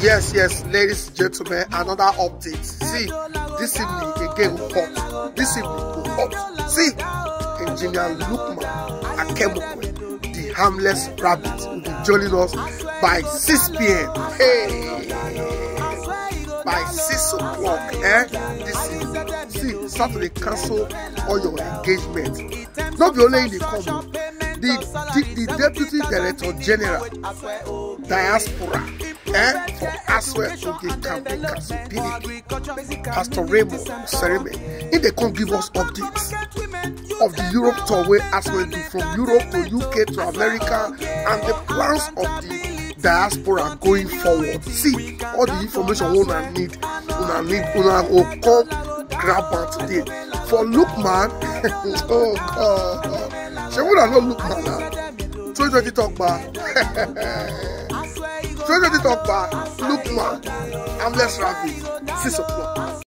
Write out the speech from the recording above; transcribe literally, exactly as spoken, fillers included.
Yes, yes, ladies and gentlemen, another update. See, this evening again hot. This evening hot. See, Engineer Lukman Akemukwe, the harmless rabbit, will be joining us by six p m Hey, by six o'clock. Eh? This evening. See, Saturday cancel all your engagement. Not be only in the common. The, the, the Deputy Director General Diaspora eh, for Aswell Oge Campaign Council P D P, Pastor Raymond Sereme, if they can't give us updates of the Europe tour where Aswell do from Europe to U K to America and the plans of the diaspora going forward. See, all the information we una need, una need, una will come grab on today. For Lukman, oh God. She would have not looked man now. twenty twenty talk back. twenty twenty talk back. Look man. I'm less rabbit. Six o'clock.